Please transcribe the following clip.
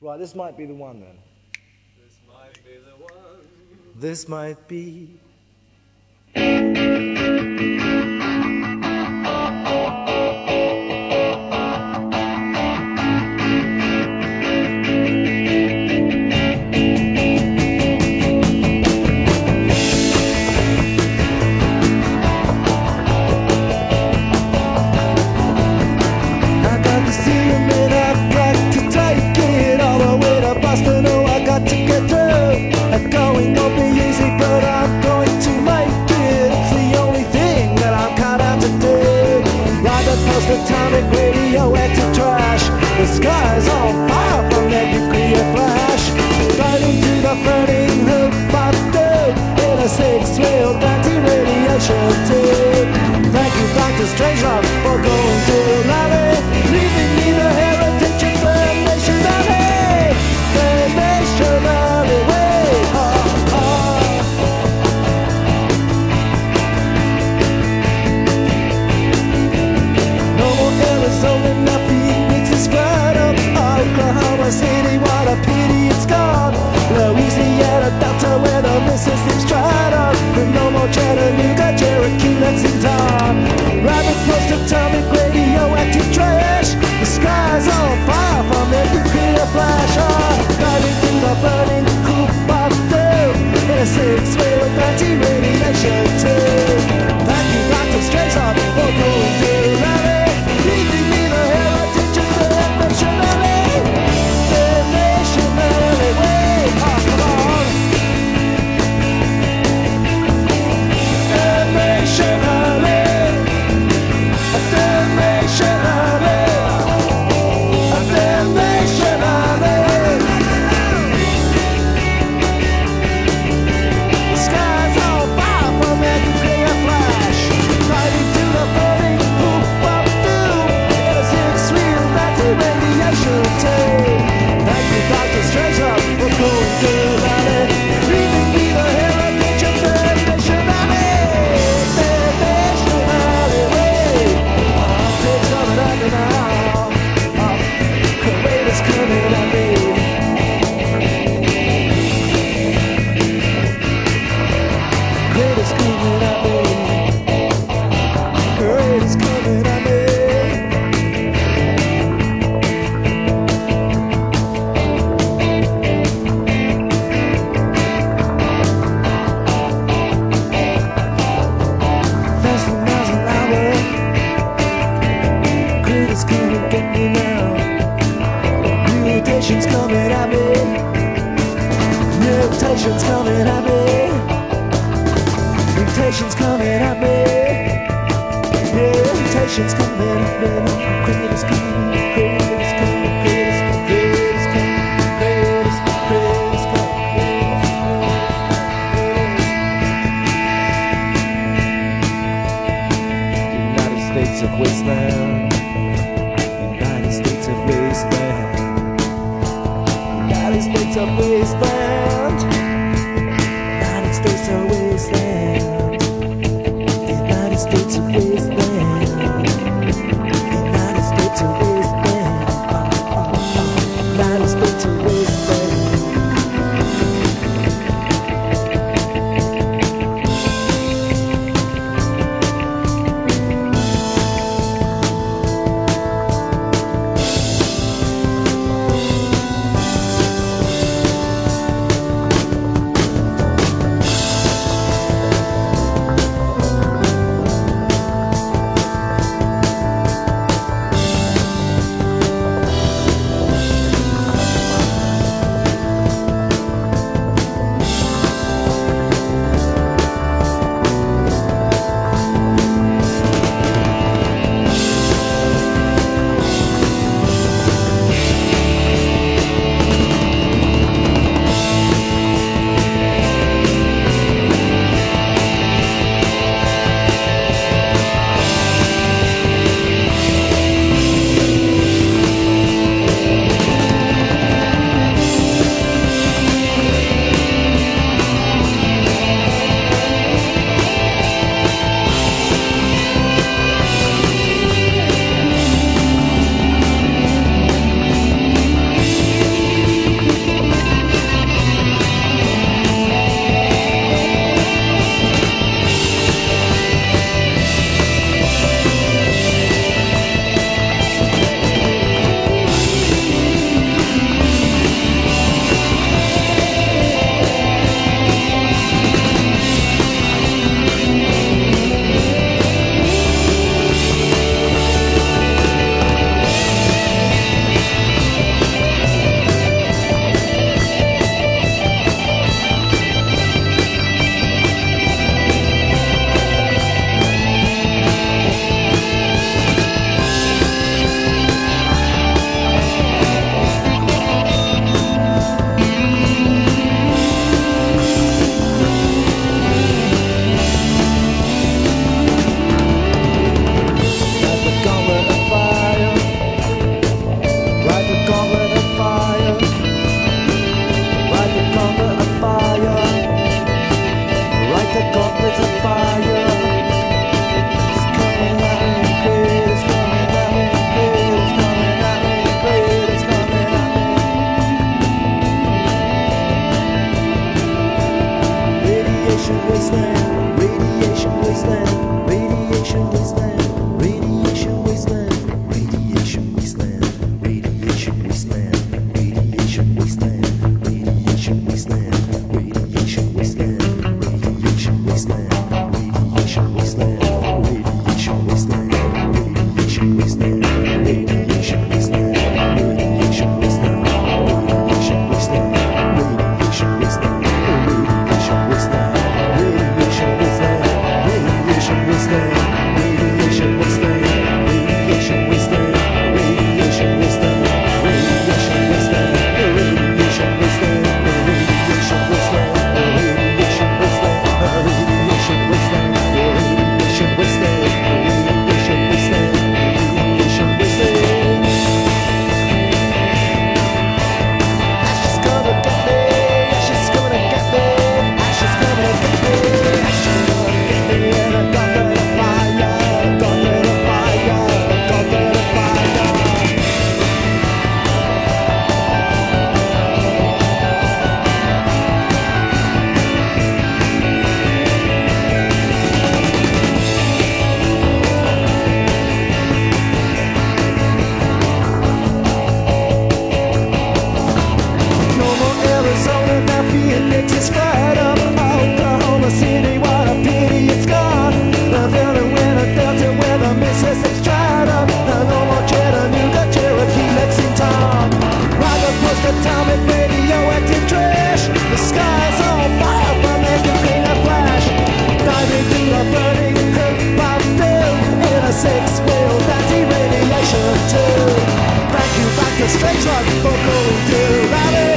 Right, this might be the one then. This might be the one. This might be. Going won't be easy, but I'm going to make it. It's the only thing that I'm cut out to do. Ride the post-atomic radioactive trash. The sky's on fire from that nuclear flash. Right into the burning hoop I do. In a six-wheeled anti-radiation tube. Thank you, Dr. Strangelove, for going to Larry. Leaving me the heritage of the nation army. The nation army way. Oklahoma City, what a pity it's gone. Louisiana Delta, where the Mississippi's dried up. But no more Chattanooga, Cherokee, Lexington. Rapid post-atomic radioactive trash. The sky's on fire from the nuclear flash. Driving through the burning coop of doom. In a six-wheeled anti-radiation tube. Thank you, Dr. Strangelove, for going to rally. Leaving me the heritage of the nation army. Mutations coming at me. Mutations coming at me. Mutations coming at me. Mutations coming at me. Greatest coming, greatest coming, greatest, greatest coming, greatest, greatest coming, greatest. United States of Wasteland. United States of Wasteland. United States of Wasteland. United States of Wasteland. United States of Wasteland. United States of Wasteland. United States of Wasteland. wasteland, radiation wasteland, radiation wasteland, radiation wasteland, radiation wasteland, radiation wasteland, radiation wasteland, radiation wasteland, radiation wasteland, radiation wasteland, radiation wasteland, radiation wasteland, radiation wasteland, radiation wasteland, radiation wasteland, radiation wasteland, radiation wasteland. Phoenix is fired up, Oklahoma City, what a pity it's gone. The building where the Delta, where the Mississippi's dried up. No more Chattanooga, Cherokee, Lexington. Rocket post atomic radioactive trash. The sky's on fire from that nuclear flash. Diving through the burning hurt by doom in a six-wheel Nazi radiation tube. Thank you, Dr. Strangelove, for going to rally.